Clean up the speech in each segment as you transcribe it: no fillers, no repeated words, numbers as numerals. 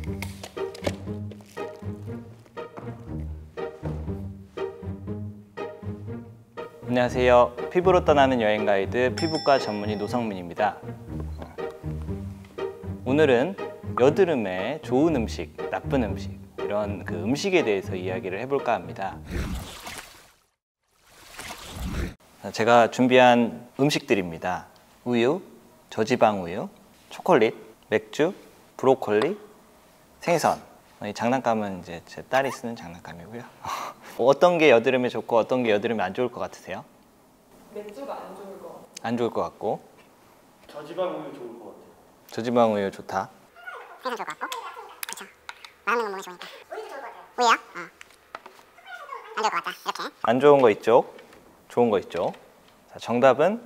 안녕하세요. 피부로 떠나는 여행 가이드 피부과 전문의 노성민입니다. 오늘은 여드름에 좋은 음식, 나쁜 음식 이런 그 음식에 대해서 이야기를 해볼까 합니다. 제가 준비한 음식들입니다. 우유, 저지방 우유, 초콜릿, 맥주, 브로콜리, 생선. 이 장난감은 이제 제 딸이 쓰는 장난감이고요. 어떤 게 여드름에 좋고 어떤 게 여드름에 안 좋을 것 같으세요? 맥주가 안 좋을 것 같아요. 안 좋을 것 같고. 저지방 우유 좋을 것 같아요. 저지방 우유 좋다. 생선 좋을 것 같고. 그렇죠. 말하는 건 몸에 좋으니까. 우유도 좋을 것 같아요. 우유요? 안 좋을 것 같다. 이렇게. 안 좋은 거 이쪽, 좋은 거 이쪽. 자, 정답은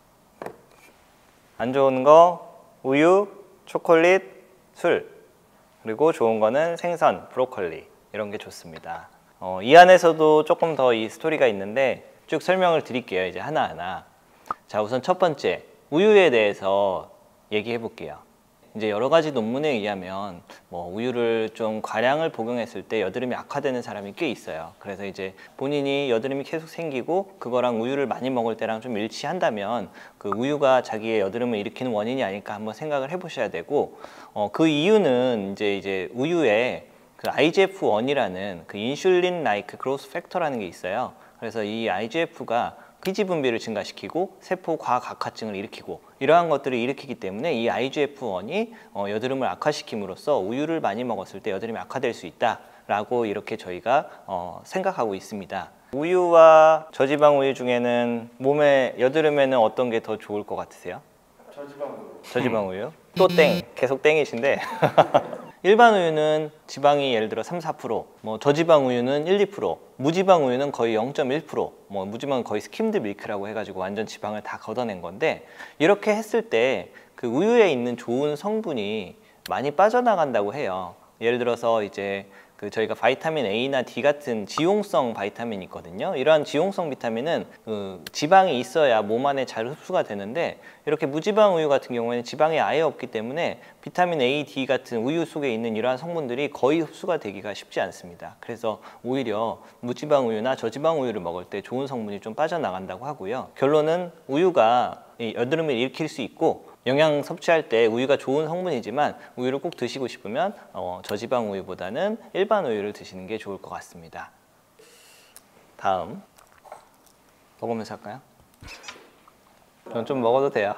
안 좋은 거 우유, 초콜릿, 술. 그리고 좋은 거는 생선, 브로콜리 이런 게 좋습니다. 이 안에서도 조금 더 이 스토리가 있는데 쭉 설명을 드릴게요. 이제 하나하나. 자, 우선 첫 번째 우유에 대해서 얘기해 볼게요. 이제 여러 가지 논문에 의하면 우유를 좀 과량을 복용했을 때 여드름이 악화되는 사람이 꽤 있어요. 그래서 이제 본인이 여드름이 계속 생기고 그거랑 우유를 많이 먹을 때랑 좀 일치한다면 그 우유가 자기의 여드름을 일으키는 원인이 아닐까 한번 생각을 해보셔야 되고, 그 이유는 이제 우유에 그 IGF-1이라는 그 인슐린 라이크 그로스 팩터라는 게 있어요. 그래서 이 IGF가 피지 분비를 증가시키고 세포 과각화증을 일으키고 이러한 것들을 일으키기 때문에 이 IGF-1이 여드름을 악화시킴으로써 우유를 많이 먹었을 때 여드름이 악화될 수 있다라고 이렇게 저희가 생각하고 있습니다. 우유와 저지방 우유 중에는 몸에 여드름에는 어떤 게 더 좋을 것 같으세요? 저지방 우유. 저지방 우유? 또 땡! 계속 땡이신데 일반 우유는 지방이 예를 들어 3, 4%, 저지방 우유는 1, 2%, 무지방 우유는 거의 0.1%, 무지방은 거의 스킴드 밀크라고 해가지고 완전 지방을 다 걷어낸 건데, 이렇게 했을 때 그 우유에 있는 좋은 성분이 많이 빠져나간다고 해요. 예를 들어서 이제 그 저희가 바이타민 A나 D 같은 지용성 바이타민이 있거든요. 이러한 지용성 비타민은 지방이 있어야 몸 안에 잘 흡수가 되는데, 이렇게 무지방 우유 같은 경우에는 지방이 아예 없기 때문에 비타민 A, D 같은 우유 속에 있는 이러한 성분들이 거의 흡수가 되기가 쉽지 않습니다. 그래서 오히려 무지방 우유나 저지방 우유를 먹을 때 좋은 성분이 좀 빠져나간다고 하고요. 결론은 우유가 여드름을 일으킬 수 있고 영양 섭취할 때 우유가 좋은 성분이지만 우유를 꼭 드시고 싶으면 저지방 우유보다는 일반 우유를 드시는 게 좋을 것 같습니다. 다음 먹으면서 할까요? 전 좀 먹어도 돼요.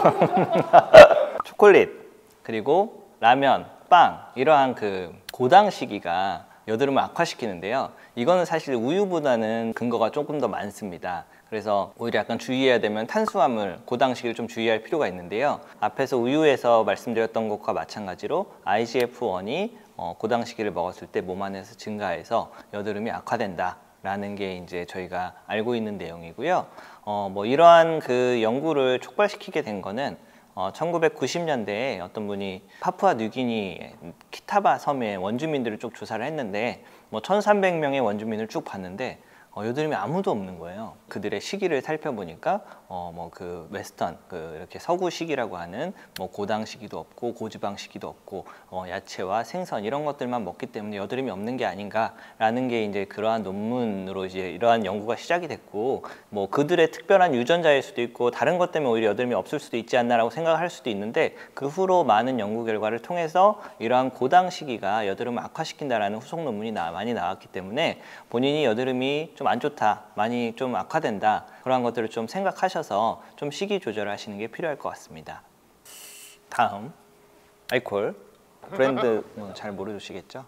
초콜릿, 그리고 라면, 빵 이러한 그 고당 시기가 여드름을 악화시키는데요. 이거는 사실 우유보다는 근거가 조금 더 많습니다. 그래서 오히려 약간 주의해야 되면 탄수화물, 고당식을 좀 주의할 필요가 있는데요. 앞에서 우유에서 말씀드렸던 것과 마찬가지로 IGF-1이 고당식을 먹었을 때 몸 안에서 증가해서 여드름이 악화된다라는 게 이제 저희가 알고 있는 내용이고요. 이러한 그 연구를 촉발시키게 된 거는 1990년대에 어떤 분이 파푸아 뉴기니 키타바 섬의 원주민들을 쭉 조사를 했는데 1300명의 원주민을 쭉 봤는데 여드름이 아무도 없는 거예요. 그들의 시기를 살펴보니까 그 웨스턴, 이렇게 서구식이라고 하는 고당 시기도 없고 고지방 시기도 없고 야채와 생선 이런 것들만 먹기 때문에 여드름이 없는 게 아닌가라는 게 이제 그러한 논문으로 이제 이러한 연구가 시작이 됐고, 그들의 특별한 유전자일 수도 있고 다른 것 때문에 오히려 여드름이 없을 수도 있지 않나라고 생각할 수도 있는데, 그 후로 많은 연구 결과를 통해서 이러한 고당 시기가 여드름을 악화시킨다라는 후속 논문이 많이 나왔기 때문에 본인이 여드름이 좀 안 좋다, 많이 좀 악화된다, 그런 것들을 좀 생각하셔서 좀 시기 조절을 하시는 게 필요할 것 같습니다. 다음 알코올, 브랜드 잘 모르시겠죠?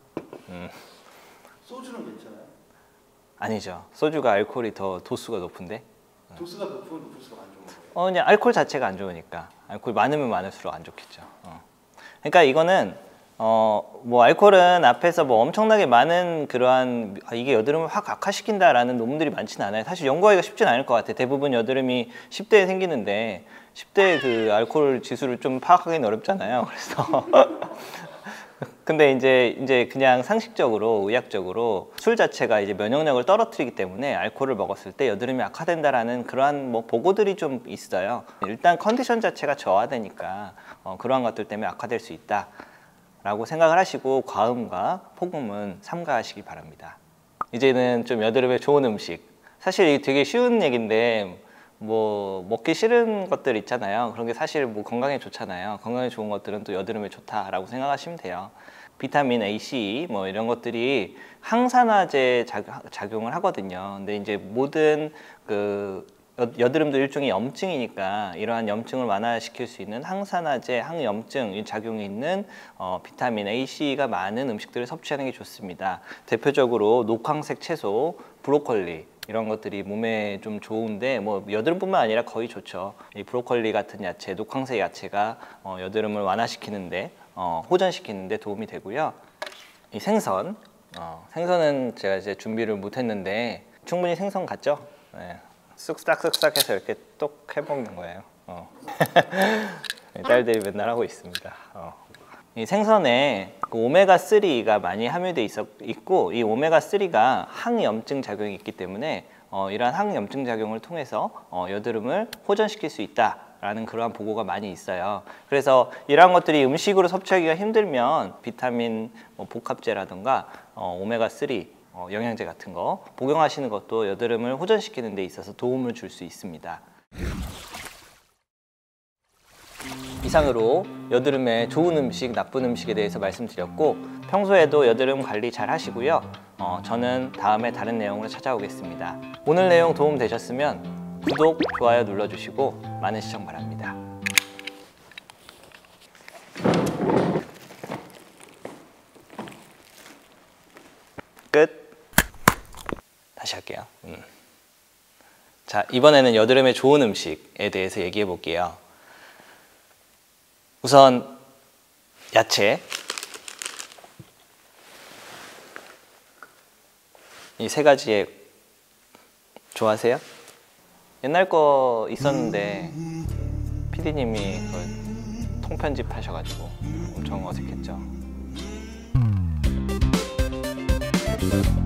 소주는 괜찮아요? 아니죠. 소주가 알코올이 더 도수가 높은데. 도수가 높으면 높을수록 안 좋은 거예요? 그냥 알코올 자체가 안 좋으니까. 알코올 많으면 많을수록 안 좋겠죠. 그러니까 이거는 알코올은 앞에서 엄청나게 많은 그러한 이게 여드름을 확 악화시킨다라는 논문들이 많지는 않아요. 사실 연구하기가 쉽진 않을 것 같아요. 대부분 여드름이 10대에 생기는데 10대 그 알코올 지수를 좀 파악하기는 어렵잖아요. 그래서 근데 이제 그냥 상식적으로 의학적으로 술 자체가 이제 면역력을 떨어뜨리기 때문에 알코올을 먹었을 때 여드름이 악화된다라는 그러한 보고들이 좀 있어요. 일단 컨디션 자체가 저하되니까 그러한 것들 때문에 악화될 수 있다 라고 생각을 하시고 과음과 폭음은 삼가하시기 바랍니다. 이제는 좀 여드름에 좋은 음식, 사실 이게 되게 쉬운 얘기인데 뭐 먹기 싫은 것들 있잖아요. 그런 게 사실 뭐 건강에 좋잖아요. 건강에 좋은 것들은 또 여드름에 좋다라고 생각하시면 돼요. 비타민 A, C 뭐 이런 것들이 항산화제 작용을 하거든요. 근데 이제 모든 그 여드름도 일종의 염증이니까 이러한 염증을 완화시킬 수 있는 항산화제, 항염증 작용이 있는 비타민 A, C가 많은 음식들을 섭취하는 게 좋습니다. 대표적으로 녹황색 채소, 브로콜리 이런 것들이 몸에 좀 좋은데 뭐 여드름뿐만 아니라 거의 좋죠. 이 브로콜리 같은 야채, 녹황색 야채가 여드름을 완화시키는데 호전시키는데 도움이 되고요. 이 생선, 생선은 제가 이제 준비를 못했는데 충분히 생선 같죠? 네. 쓱싹쓱싹 해서 이렇게 똑 해먹는 거예요. 딸들이 맨날 하고 있습니다. 이 생선에 그 오메가3가 많이 함유돼 있고 이 오메가3가 항염증 작용이 있기 때문에 이러한 항염증 작용을 통해서 여드름을 호전시킬 수 있다라는 그러한 보고가 많이 있어요. 그래서 이러한 것들이 음식으로 섭취하기가 힘들면 비타민 복합제라든가 오메가3 영양제 같은 거 복용하시는 것도 여드름을 호전시키는 데 있어서 도움을 줄 수 있습니다. 이상으로 여드름에 좋은 음식, 나쁜 음식에 대해서 말씀드렸고 평소에도 여드름 관리 잘 하시고요. 저는 다음에 다른 내용으로 찾아오겠습니다. 오늘 내용 도움 되셨으면 구독, 좋아요 눌러주시고 많은 시청 바랍니다. 끝. 다시 할게요. 자, 이번에는 여드름에 좋은 음식에 대해서 얘기해 볼게요. 우선 야채, 이 세 가지에 좋아하세요? 옛날 거 있었는데 PD님이 그걸 통편집 하셔가지고 엄청 어색했죠.